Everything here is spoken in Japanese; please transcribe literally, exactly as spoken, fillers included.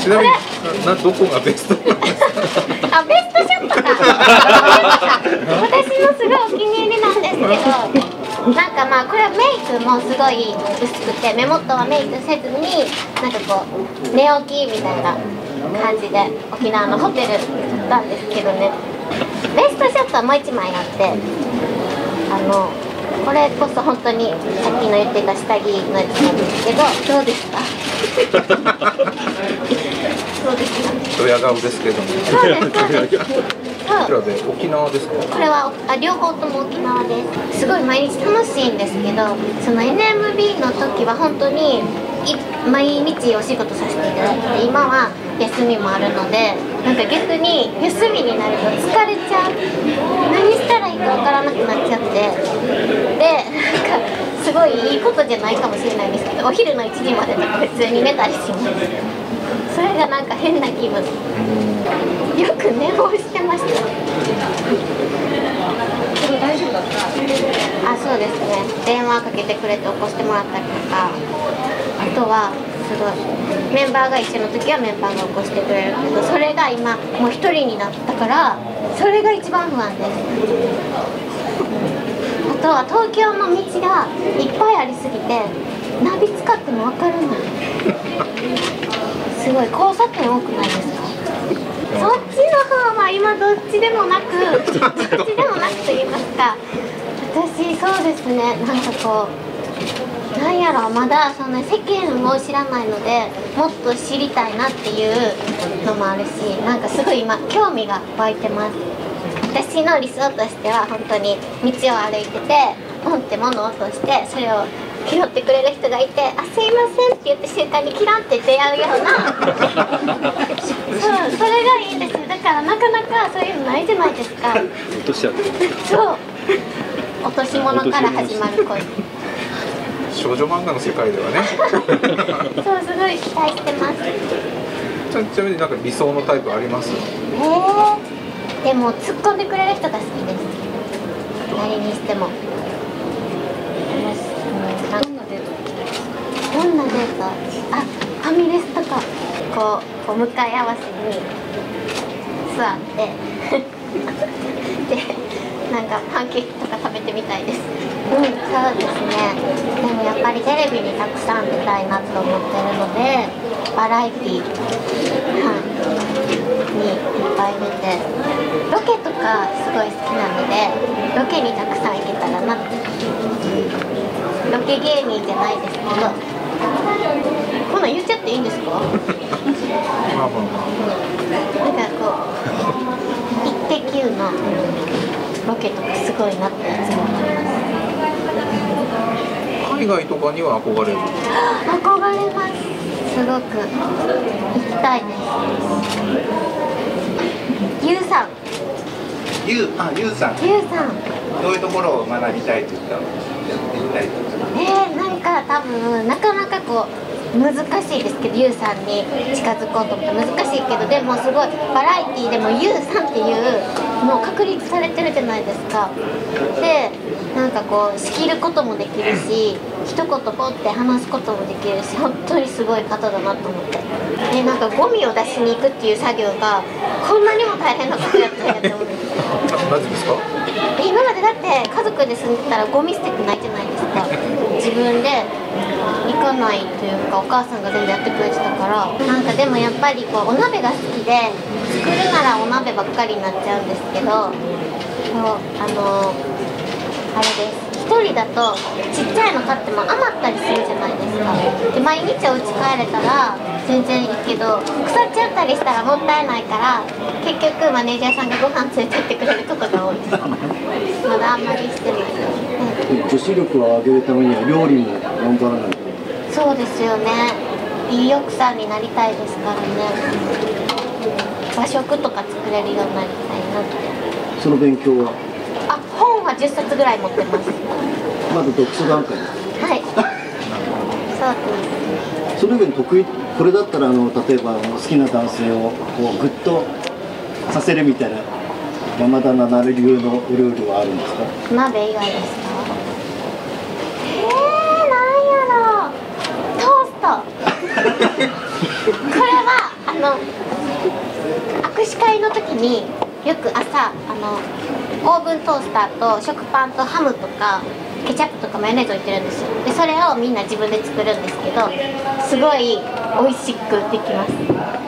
ちなみになどこがベストなんですか？ あ、ベストショットか。私のすごいお気に入りなんですけど、なんかまあこれはメイクもすごい薄くて、目元はメイクせずになんかこう寝起きみたいな感じで沖縄のホテル撮ったんですけどね。ベストショットはもう一枚あって、あのこれこそ本当にさっきの言ってた下着のやつなんですけど、どうですか？そうですか。 ドヤ顔ですけども。 そうです、そうです。 こちらで沖縄ですか？ これはあ両方とも沖縄です。すごい毎日楽しいんですけど、その エヌエムビー の時は本当にい毎日お仕事させていただいて、今は休みもあるので、なんか逆に休みになると疲れちゃう、何したらいいかわからなくなっちゃって、でなんかすごいいいことじゃないかもしれないんですけど、お昼のいちじまでとか普通に寝たりします。それがなんか変な気分。よく寝坊してました。大丈夫だった？あ、そうですね。電話かけてくれて起こしてもらったりとか、あとはすごいメンバーが一緒の時はメンバーが起こしてくれるけど、それが今もう一人になったから、それが一番不安です。あとは東京の道がいっぱいありすぎて、ナビ使っても分からない。すごい交差点多くないですか？そっちの方は今どっちでもなく、どっちでもなくと言いますか、私そうですね、なんかこうなんやろ、まだそんな世間を知らないのでもっと知りたいなっていうのもあるし、なんかすごい今興味が湧いてます。私の理想としては本当に道を歩いててポンって物を落として、それを拾ってくれる人がいて、あ、すいませんって言って瞬間にキランって出会うようなそう、それがいいんですよ。だからなかなかそういうのないじゃないですか。 落としちゃってそう、落とし物から始まる恋。 少女漫画の世界ではねそう、すごい期待してます。 ちなみになんか理想のタイプあります？ えー、でも突っ込んでくれる人が好きです。何にしても。どんなデート？どんなデート？あ、ファミレスとかこう、こう向かい合わせに座ってで、なんかパンケーキとか食べてみたいです。うん、そうですね。でもやっぱりテレビにたくさん出たいなと思ってるので、バラエティー、はい、にいっぱい出て、ロケとかすごい好きなので、ロケにたくさん行けたらなって。ロケ芸人じゃないですけど、こんなん言っちゃっていいんですか？まあまあまあ。なんかこう、イッテ Q のロケとかすごいなっていつも思います。 海外とかには憧れる？ 憧れます。すごく行きたいです。ゆうさん。 ゆう、あ、ゆうさん。 ゆうさん。 どういうところを学びたいというか、やってみたいとか。 えー、なんか多分なかなかこう難しいですけど、ゆうさんに近づこうと思って難しいけど、でもすごいバラエティーでもゆうさんっていうもう確立されてるじゃないですか。で、なんかこう仕切ることもできるし、一言ポって話すこともできるし、本当にすごい方だなと思って。で、なんかゴミを出しに行くっていう作業がこんなにも大変なことやったんやって思って。 なぜですか？ 今までだって家族で住んでたらゴミ捨ててないじゃないですか。自分で行かないというか、お母さんが全部やってくれてたから、なんかでもやっぱりこうお鍋が好きで作るならお鍋ばっかりになっちゃうんですけど、そう、あのあれです、一人だとちっちゃいの買っても余ったりするじゃないですか。で、毎日お家帰れたら全然いいけど、腐っちゃったりしたらもったいないから、結局マネージャーさんがご飯連れてってくれることが多いです。まだあんまりしてない。 女子力を上げるためには料理も頑張らないと。 そうですよね。いい奥さんになりたいですからね。和食とか作れるようになりたいなって。 その勉強は？ あ、本はじゅっさつぐらい持ってます。 まだ読書段階です。 はい。そうです。 それ以外に得意、これだったらあの例えば好きな男性をこうグッとさせるみたいな山田七流のお料理はあるんですか？ 鍋以外ですか？えー、なんやろう。トースト。これはあの握手会の時によく朝あのオーブントースターと食パンとハムとかケチャップとかマヨネーズ置いてるんですよ。でそれをみんな自分で作るんですけど、すごい美味しくできます。